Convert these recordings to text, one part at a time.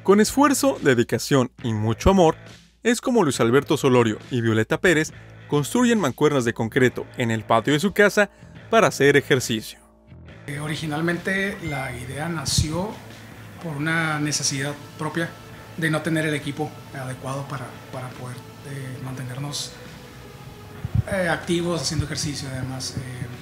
Con esfuerzo, dedicación y mucho amor, es como Luis Alberto Solorio y Violeta Pérez construyen mancuernas de concreto en el patio de su casa para hacer ejercicio. Originalmente la idea nació por una necesidad propia de no tener el equipo adecuado para poder mantenernos activos, haciendo ejercicio además.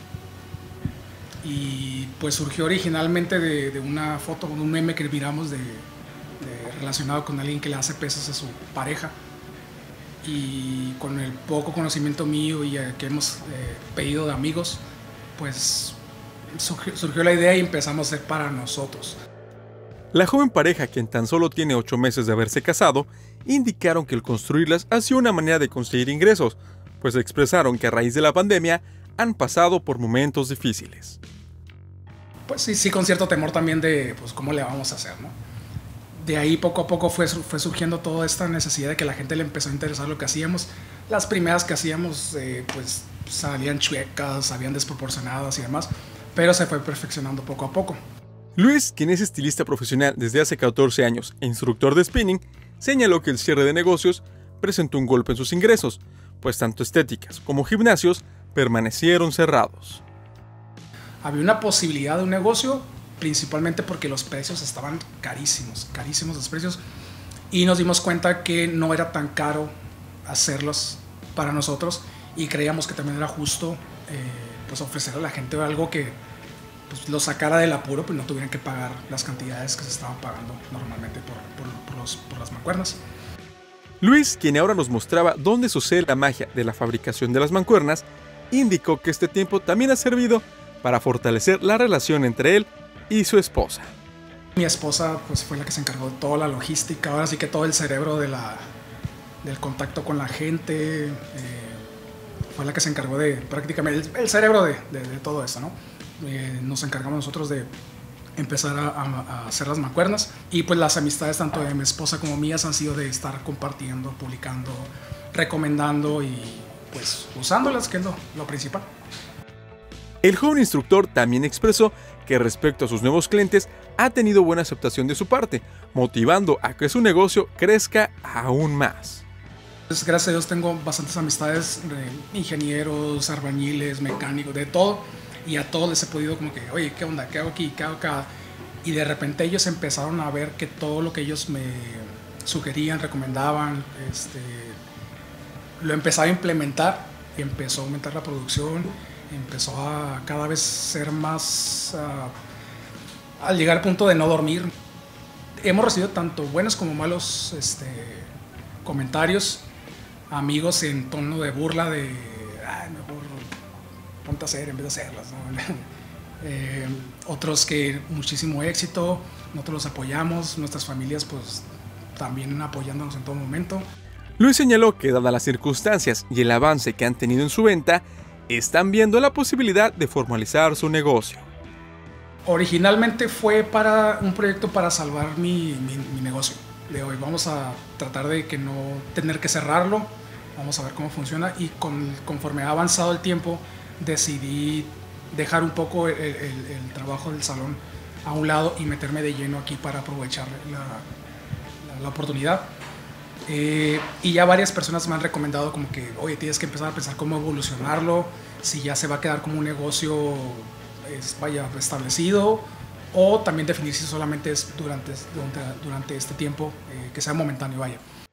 Y pues surgió originalmente de una foto, de un meme que miramos relacionado con alguien que le hace pesas a su pareja. Y con el poco conocimiento mío y que hemos pedido de amigos, pues surgió la idea y empezamos a hacer para nosotros. La joven pareja, quien tan solo tiene 8 meses de haberse casado, indicaron que el construirlas ha sido una manera de conseguir ingresos, pues expresaron que a raíz de la pandemia han pasado por momentos difíciles. Pues sí, con cierto temor también de pues cómo le vamos a hacer, ¿no? De ahí poco a poco fue surgiendo toda esta necesidad de que la gente le empezó a interesar lo que hacíamos. Las primeras que hacíamos pues salían chuecas, salían desproporcionadas y demás, pero se fue perfeccionando poco a poco. Luis, quien es estilista profesional desde hace 14 años e instructor de spinning, señaló que el cierre de negocios presentó un golpe en sus ingresos, pues tanto estéticas como gimnasios permanecieron cerrados. Había una posibilidad de un negocio, principalmente porque los precios estaban carísimos los precios, y nos dimos cuenta que no era tan caro hacerlos para nosotros y creíamos que también era justo pues ofrecer a la gente algo que pues, lo sacara del apuro, pues no tuvieran que pagar las cantidades que se estaban pagando normalmente por las mancuernas. Luis, quien ahora nos mostraba dónde sucede la magia de la fabricación de las mancuernas, indicó que este tiempo también ha servido para fortalecer la relación entre él y su esposa. Mi esposa pues, fue la que se encargó de toda la logística, ahora sí que todo el cerebro del contacto con la gente, fue la que se encargó de prácticamente el cerebro de todo esto, ¿no? Nos encargamos nosotros de empezar a hacer las mancuernas y pues las amistades tanto de mi esposa como mías han sido de estar compartiendo, publicando, recomendando y pues usándolas, que es lo principal. El joven instructor también expresó que respecto a sus nuevos clientes ha tenido buena aceptación de su parte, motivando a que su negocio crezca aún más. Pues, gracias a Dios tengo bastantes amistades de ingenieros, albañiles, mecánicos, de todo, y a todos les he podido como que, oye, ¿qué onda? ¿Qué hago aquí? ¿Qué hago acá? Y de repente ellos empezaron a ver que todo lo que ellos me sugerían, recomendaban, lo empezaba a implementar y empezó a aumentar la producción. Empezó a cada vez ser más, al llegar al punto de no dormir. Hemos recibido tanto buenos como malos comentarios, amigos en tono de burla de, mejor ponte a hacer en vez de hacerlas, ¿no? Otros que muchísimo éxito, nosotros los apoyamos, nuestras familias pues también apoyándonos en todo momento. Luis señaló que dadas las circunstancias y el avance que han tenido en su venta, están viendo la posibilidad de formalizar su negocio. Originalmente fue para un proyecto para salvar mi negocio. De hoy vamos a tratar de que no tener que cerrarlo, vamos a ver cómo funciona y conforme ha avanzado el tiempo decidí dejar un poco el trabajo del salón a un lado y meterme de lleno aquí para aprovechar la oportunidad. Y ya varias personas me han recomendado como que, oye, tienes que empezar a pensar cómo evolucionarlo, si ya se va a quedar como un negocio establecido o también definir si solamente es durante este tiempo que sea momentáneo, vaya.